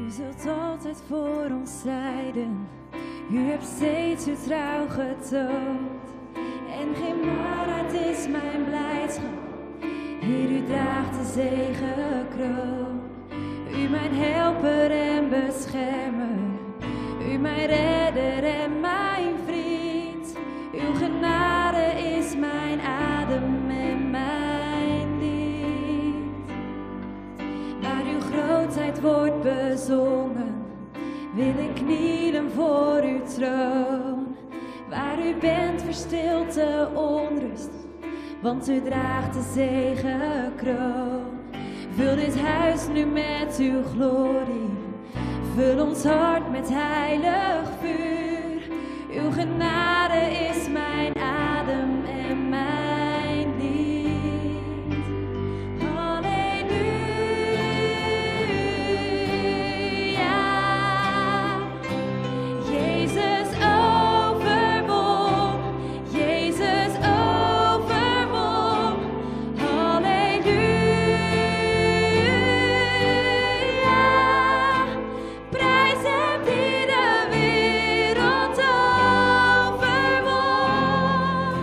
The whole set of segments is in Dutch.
U zult altijd voor ons strijden. U hebt steeds uw trouw getoond. En geen waarheid is mijn blijdschap. Heer, u draagt de zegenkroon. U mijn helper en beschermer. U mijn redder en mijn vriend. Uw genade is mijn adem en mijn lied. Waar uw grootheid wordt bezongen, wil ik knielen voor uw troon. Waar u bent verstilt de onrust, want u draagt de zegenkroon. Vul dit huis nu met uw glorie, vul ons hart met heilig vuur. Uw genade is mijn adem en mijn lied. Halleluja. Jezus overwon, Jezus overwon. Halleluja. Prijs hem die de wereld overwon.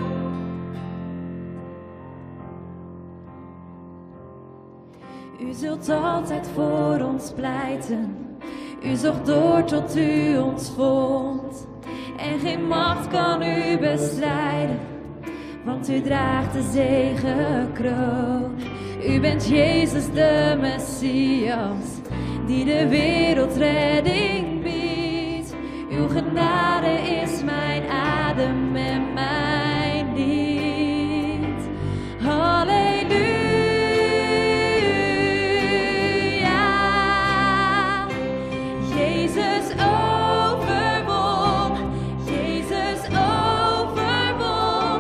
U zult altijd voor ons pleiten. U zocht door tot u ons vond. En geen macht kan u bestrijden, want u draagt de zegenkroon. U bent Jezus de Messias, die de wereld redding biedt. Uw genade is mijn adem en mijn lied. Halleluja. Jezus overwon, Jezus overwon.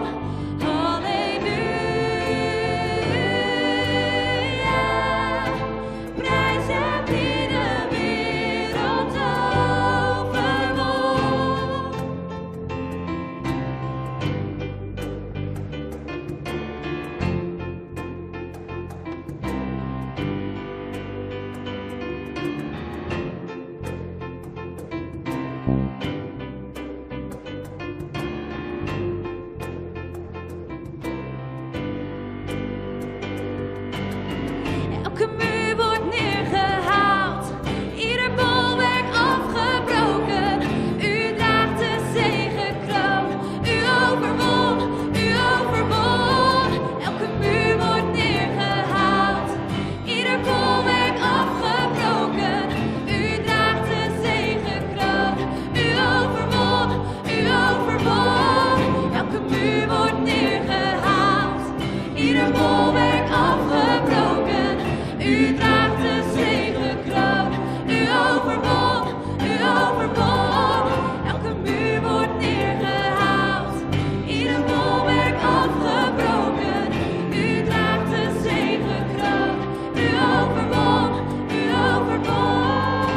Halleluja. Prijs hem die de wereld overwon. Elke muur wordt neergehaald, ieder bolwerk afgebroken. U draagt de zegenkroon, u overwon, u overwon. Elke muur wordt neergehaald, ieder bolwerk afgebroken. U draagt de zegenkroon, u overwon, u overwon. Elke muur wordt neergehaald, ieder bolwerk afgebroken. U draagt de zegenkroon, u overwon, u overwon. Elke muur wordt neergehaald, ieder bolwerk afgebroken. U draagt de zegenkroon, u overwon, u overwon.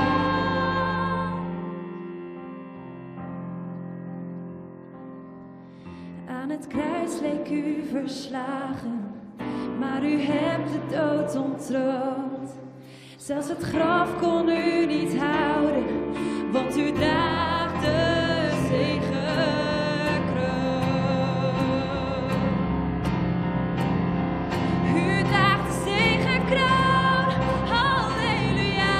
Aan het kruis leek u verslagen, maar u hebt de dood ontroond. Zelfs het graf kon u niet houden, want u draagt de zegenkroon. U draagt de zegenkroon. Halleluja.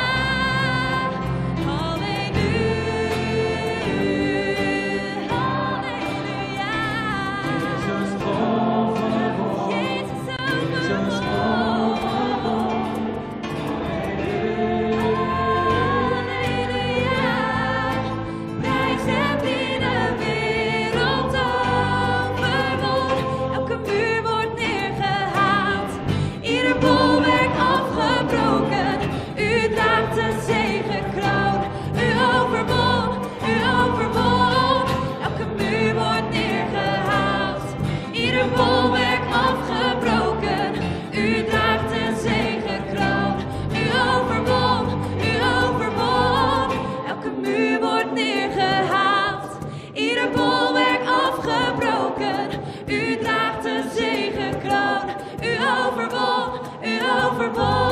Halleluja. Halleluja. Jezus overwon, Jezus Jezus overwon. overwon. Halleluja. Prijs hem die de wereld overwon. Elke muur wordt neergehaald, ieder bolwerk afgebroken. U draagt de zegenkroon, u overwon, u overwon. Elke muur wordt neergehaald, ieder bolwerk afgebroken. U draagt de zegenkroon, u overwon, u overwon. Elke muur wordt neergehaald, ieder bolwerk afgebroken. U draagt de zegenkroon, u overwon, u overwon.